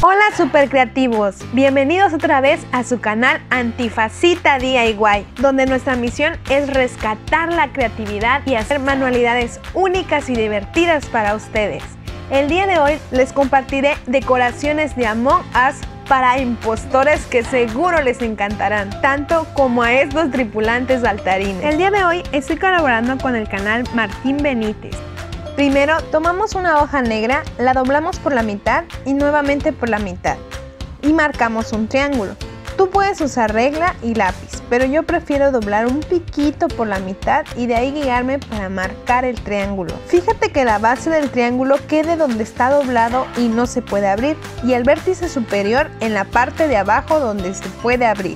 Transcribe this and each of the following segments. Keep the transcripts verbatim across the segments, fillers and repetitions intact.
Hola super creativos, bienvenidos otra vez a su canal Antifacita D I Y, donde nuestra misión es rescatar la creatividad y hacer manualidades únicas y divertidas para ustedes. El día de hoy les compartiré decoraciones de Among Us para impostores que seguro les encantarán, tanto como a estos tripulantes saltarines. El día de hoy estoy colaborando con el canal Martín Benítez. Primero tomamos una hoja negra, la doblamos por la mitad y nuevamente por la mitad y marcamos un triángulo. Tú puedes usar regla y lápiz, pero yo prefiero doblar un piquito por la mitad y de ahí guiarme para marcar el triángulo. Fíjate que la base del triángulo quede donde está doblado y no se puede abrir, y el vértice superior en la parte de abajo donde se puede abrir.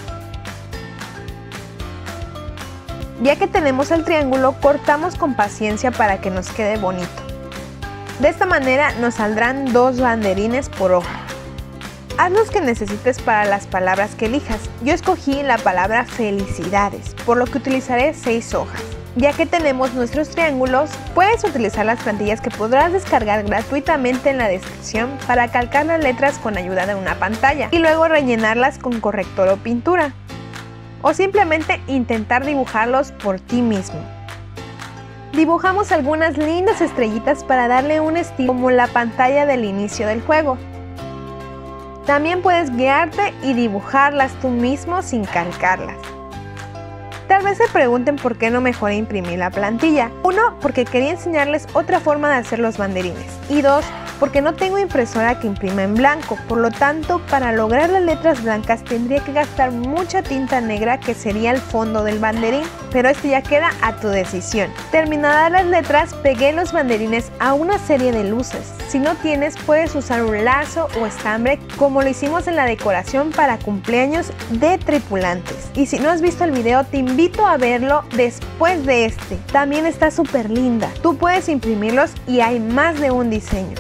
Ya que tenemos el triángulo, cortamos con paciencia para que nos quede bonito. De esta manera nos saldrán dos banderines por hoja. Haz los que necesites para las palabras que elijas. Yo escogí la palabra felicidades, por lo que utilizaré seis hojas. Ya que tenemos nuestros triángulos, puedes utilizar las plantillas que podrás descargar gratuitamente en la descripción para calcar las letras con ayuda de una pantalla y luego rellenarlas con corrector o pintura. O simplemente intentar dibujarlos por ti mismo. Dibujamos algunas lindas estrellitas para darle un estilo como la pantalla del inicio del juego. También puedes guiarte y dibujarlas tú mismo sin calcarlas. Tal vez se pregunten por qué no mejor imprimir la plantilla. Uno, porque quería enseñarles otra forma de hacer los banderines. Y dos, porque no tengo impresora que imprima en blanco, por lo tanto, para lograr las letras blancas tendría que gastar mucha tinta negra, que sería el fondo del banderín, pero esto ya queda a tu decisión. Terminadas las letras, pegué los banderines a una serie de luces. Si no tienes, puedes usar un lazo o estambre, como lo hicimos en la decoración para cumpleaños de tripulantes. Y si no has visto el video, te invito a verlo después de este. También está súper linda. Tú puedes imprimirlos y hay más de un diseño.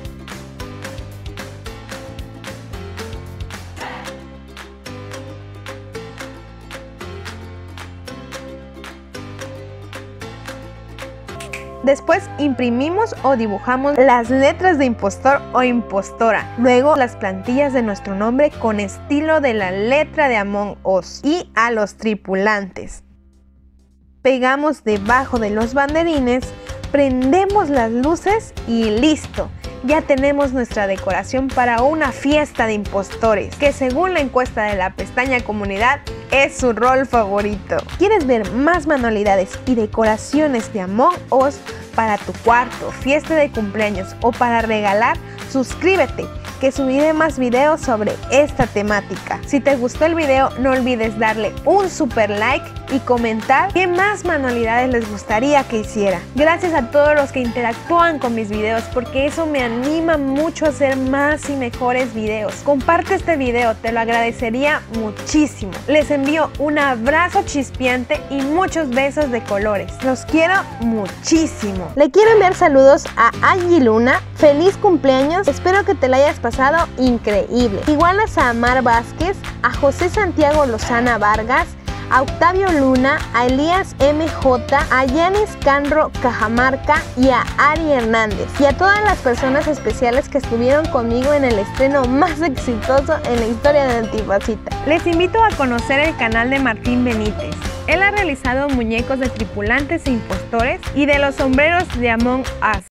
Después imprimimos o dibujamos las letras de impostor o impostora. Luego las plantillas de nuestro nombre con estilo de la letra de Among Us y a los tripulantes. Pegamos debajo de los banderines, prendemos las luces y listo. Ya tenemos nuestra decoración para una fiesta de impostores, que según la encuesta de la pestaña comunidad es su rol favorito. ¿Quieres ver más manualidades y decoraciones de Among Us para tu cuarto, fiesta de cumpleaños o para regalar? Suscríbete, que subiré más videos sobre esta temática. Si te gustó el video, no olvides darle un super like y comentar qué más manualidades les gustaría que hiciera. Gracias a todos los que interactúan con mis videos, porque eso me anima mucho a hacer más y mejores videos. Comparte este video, te lo agradecería muchísimo. Les envío un abrazo chispeante y muchos besos de colores. Los quiero muchísimo. Le quiero enviar saludos a Angie Luna. Feliz cumpleaños, espero que te la hayas pasado increíble. Igual a Samar Vázquez, a José Santiago Lozana Vargas, a Octavio Luna, a Elías M J, a Yanis Canro Cajamarca y a Ari Hernández. Y a todas las personas especiales que estuvieron conmigo en el estreno más exitoso en la historia de Antifacita. Les invito a conocer el canal de Martín Benítez. Él ha realizado muñecos de tripulantes e impostores y de los sombreros de Among Us.